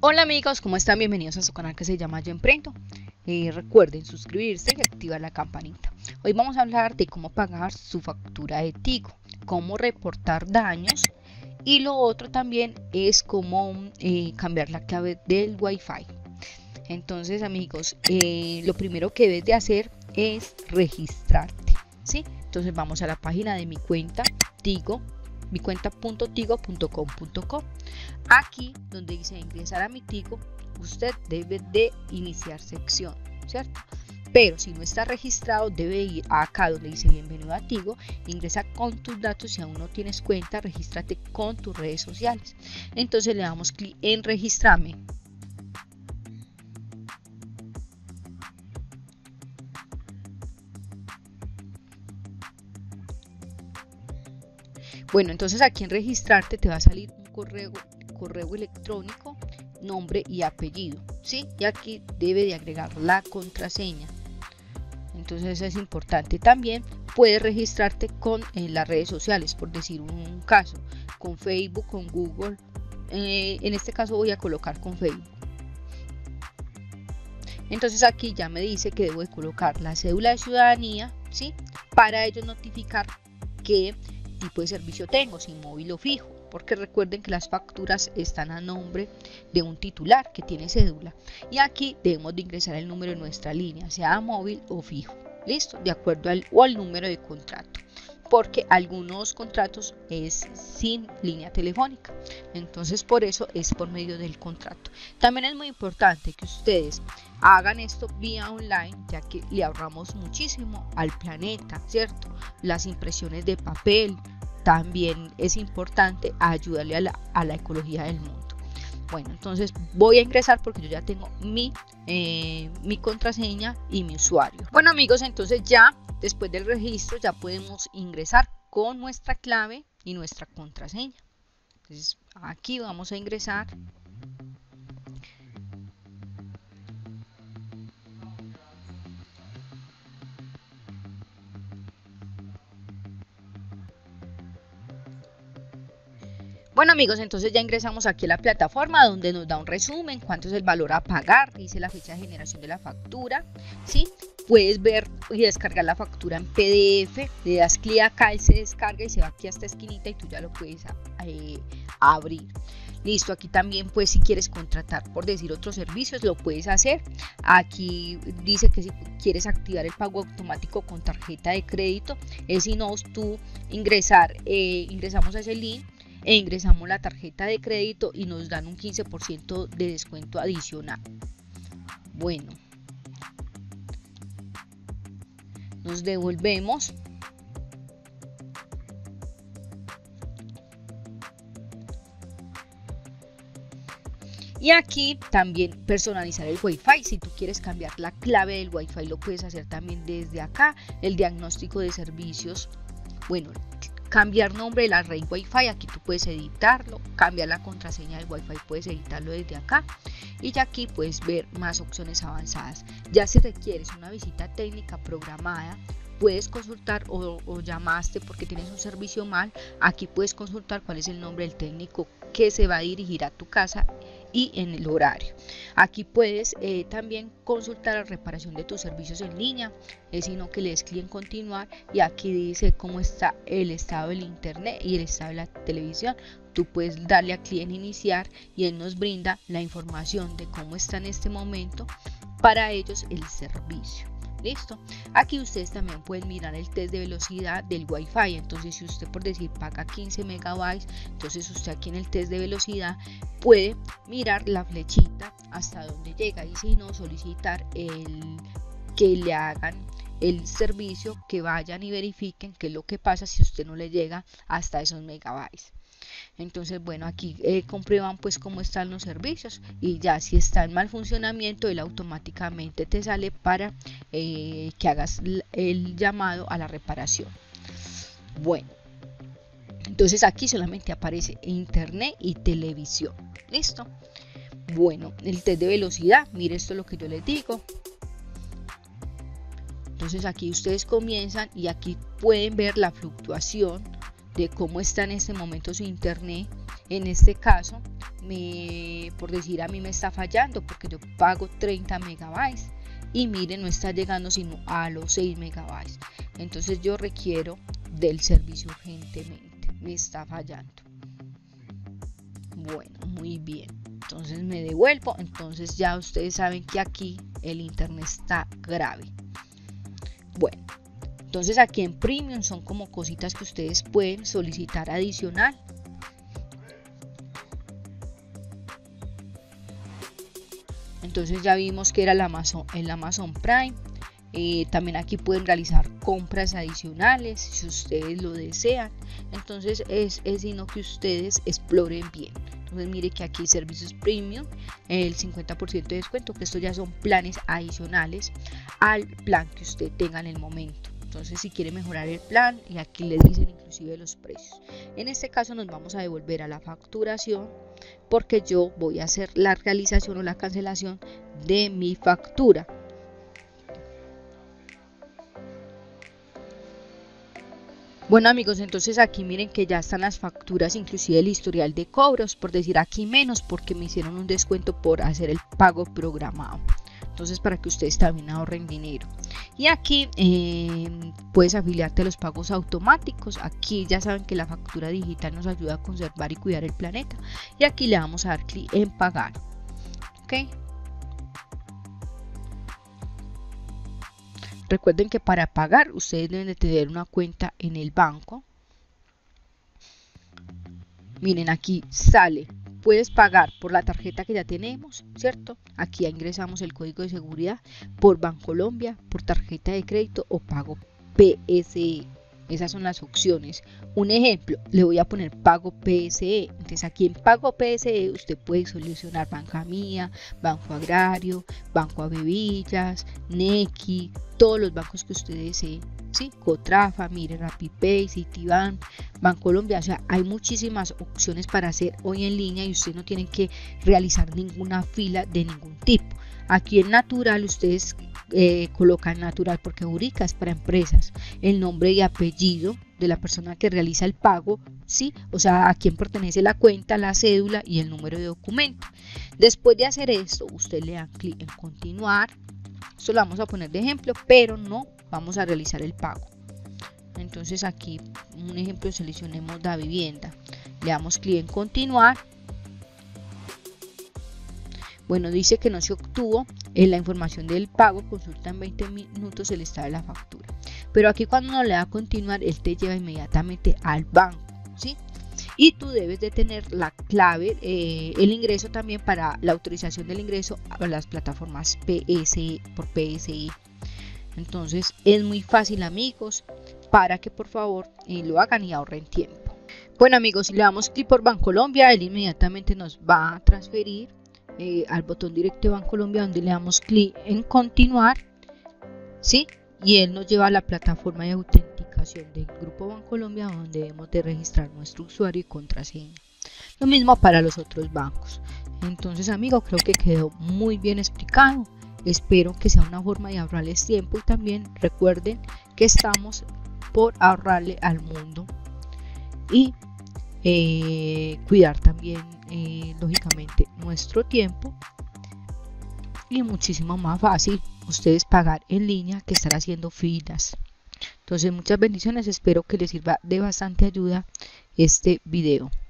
Hola amigos, ¿cómo están? Bienvenidos a su canal que se llama Yo Emprendo. Recuerden suscribirse y activar la campanita. Hoy vamos a hablar de cómo pagar su factura de Tigo, cómo reportar daños y lo otro también es cómo cambiar la clave del Wi-Fi. Entonces amigos, lo primero que debes de hacer es registrarte, ¿sí? Entonces vamos a la página de mi cuenta Tigo, mi cuenta.tigo.com.co. Aquí donde dice ingresar a mi Tigo, usted debe de iniciar sección, ¿cierto? Pero si no está registrado, debe ir acá donde dice bienvenido a Tigo, ingresa con tus datos. Si aún no tienes cuenta, regístrate con tus redes sociales. Entonces le damos clic en registrarme. Bueno, entonces aquí en registrarte te va a salir un correo electrónico, nombre y apellido, ¿sí? Y aquí debe de agregar la contraseña. Entonces eso es importante. También puedes registrarte con las redes sociales, por decir un caso, con Facebook, con Google. En este caso voy a colocar con Facebook. Entonces aquí ya me dice que debo de colocar la cédula de ciudadanía, ¿sí? Para ellos notificar qué tipo de servicio tengo, si móvil o fijo, porque recuerden que las facturas están a nombre de un titular que tiene cédula, y aquí debemos de ingresar el número de nuestra línea, sea móvil o fijo, listo, de acuerdo al número de contrato, porque algunos contratos es sin línea telefónica, entonces por eso es por medio del contrato. También es muy importante que ustedes hagan esto vía online, ya que le ahorramos muchísimo al planeta, ¿cierto? Las impresiones de papel también es importante ayudarle a la ecología del mundo. Bueno, entonces voy a ingresar porque yo ya tengo mi contraseña y mi usuario. Bueno amigos, entonces ya después del registro ya podemos ingresar con nuestra clave y nuestra contraseña. Entonces aquí vamos a ingresar. Bueno amigos, entonces ya ingresamos aquí a la plataforma donde nos da un resumen, cuánto es el valor a pagar, dice la fecha de generación de la factura, ¿sí? Puedes ver y descargar la factura en PDF, le das clic acá, él se descarga y se va aquí a esta esquinita y tú ya lo puedes abrir. Listo, aquí también pues si quieres contratar por decir otros servicios lo puedes hacer. Aquí dice que si quieres activar el pago automático con tarjeta de crédito, es si no tú ingresamos a ese link e ingresamos la tarjeta de crédito y nos dan un 15% de descuento adicional. Bueno, nos devolvemos. Y aquí también personalizar el Wi-Fi. Si tú quieres cambiar la clave del Wi-Fi lo puedes hacer también desde acá. El diagnóstico de servicios, bueno, cambiar nombre de la red Wi-Fi, aquí tú puedes editarlo, cambiar la contraseña del Wi-Fi, puedes editarlo desde acá y ya aquí puedes ver más opciones avanzadas. Ya si requieres una visita técnica programada, puedes consultar o llamaste porque tienes un servicio mal, aquí puedes consultar cuál es el nombre del técnico que se va a dirigir a tu casa y en el horario. Aquí puedes también consultar la reparación de tus servicios en línea, es sino que le des clic en continuar y aquí dice cómo está el estado del internet y el estado de la televisión. Tú puedes darle a clic en iniciar y él nos brinda la información de cómo está en este momento para ellos el servicio. Listo, aquí ustedes también pueden mirar el test de velocidad del Wi-Fi. Entonces si usted por decir paga 15 megabytes, entonces usted aquí en el test de velocidad puede mirar la flechita hasta donde llega y si no solicitar que le hagan el servicio, que vayan y verifiquen qué es lo que pasa si usted no le llega hasta esos megabytes. Entonces bueno, aquí comprueban pues cómo están los servicios y ya si está en mal funcionamiento él automáticamente te sale para que hagas el llamado a la reparación. Bueno, entonces aquí solamente aparece internet y televisión. Listo. Bueno, el test de velocidad, mire, esto es lo que yo les digo. Entonces aquí ustedes comienzan y aquí pueden ver la fluctuación de cómo está en este momento su internet. En este caso por decir, a mí me está fallando porque yo pago 30 megabytes y miren, no está llegando sino a los 6 megabytes. Entonces yo requiero del servicio urgentemente, me está fallando. Bueno, muy bien, entonces me devuelvo. Entonces ya ustedes saben que aquí el internet está grave. Bueno, entonces aquí en Premium son como cositas que ustedes pueden solicitar adicional. Entonces ya vimos que era el Amazon Prime. También aquí pueden realizar compras adicionales si ustedes lo desean. Entonces es sino que ustedes exploren bien. Entonces mire que aquí servicios premium, el 50% de descuento, que estos ya son planes adicionales al plan que usted tenga en el momento. Entonces si quiere mejorar el plan, y aquí les dicen inclusive los precios. En este caso nos vamos a devolver a la facturación, porque yo voy a hacer la realización o la cancelación de mi factura. Bueno amigos, entonces aquí miren que ya están las facturas, inclusive el historial de cobros, por decir aquí menos porque me hicieron un descuento por hacer el pago programado. Entonces para que ustedes también ahorren dinero. Y aquí puedes afiliarte a los pagos automáticos. Aquí ya saben que la factura digital nos ayuda a conservar y cuidar el planeta. Y aquí le vamos a dar clic en pagar. ¿Ok? Recuerden que para pagar ustedes deben de tener una cuenta en el banco. Miren, aquí sale, puedes pagar por la tarjeta que ya tenemos, ¿cierto? Aquí ya ingresamos el código de seguridad, por Bancolombia, por tarjeta de crédito o pago PSE. Esas son las opciones. Un ejemplo, le voy a poner pago PSE. Entonces aquí en pago PSE usted puede solucionar Banca Mía, Banco Agrario, Banco Avevillas, Nequi, todos los bancos que usted desee. ¿Sí? Cotrafa, mire, RappiPay, Citibank, Bancolombia. O sea, hay muchísimas opciones para hacer hoy en línea y usted no tiene que realizar ninguna fila de ningún tipo. Aquí en Natural ustedes colocan Natural porque Eurica es para empresas, el nombre y apellido de la persona que realiza el pago, ¿sí? O sea, a quién pertenece la cuenta, la cédula y el número de documento. Después de hacer esto, usted le da clic en continuar. Esto lo vamos a poner de ejemplo, pero no vamos a realizar el pago. Entonces aquí un ejemplo, seleccionemos la vivienda, le damos clic en continuar. Bueno, dice que no se obtuvo la información del pago, consulta en 20 minutos el estado de la factura. Pero aquí cuando uno le da a continuar, él te lleva inmediatamente al banco, ¿sí? Y tú debes de tener la clave, el ingreso también para la autorización del ingreso a las plataformas PSE, por PSI. Entonces es muy fácil amigos, para que por favor lo hagan y ahorren tiempo. Bueno amigos, si le damos clic por Bancolombia, él inmediatamente nos va a transferir al botón directo de Bancolombia, donde le damos clic en continuar, ¿sí? Y él nos lleva a la plataforma de autenticación del grupo Bancolombia, donde debemos de registrar nuestro usuario y contraseña. Lo mismo para los otros bancos. Entonces amigos, creo que quedó muy bien explicado. Espero que sea una forma de ahorrarles tiempo, y también recuerden que estamos por ahorrarle al mundo y cuidar también lógicamente nuestro tiempo, y muchísimo más fácil ustedes pagar en línea que estar haciendo filas. Entonces muchas bendiciones, espero que les sirva de bastante ayuda este video.